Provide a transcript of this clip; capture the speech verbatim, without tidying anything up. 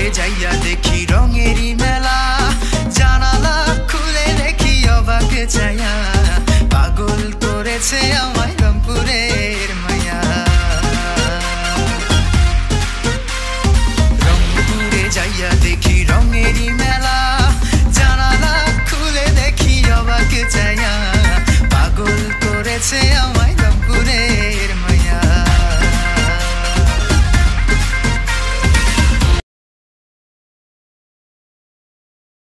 যাইয়া দেখি রঙেরই মেলা, জানালা খুলে দেখি অবাক চাইয়া।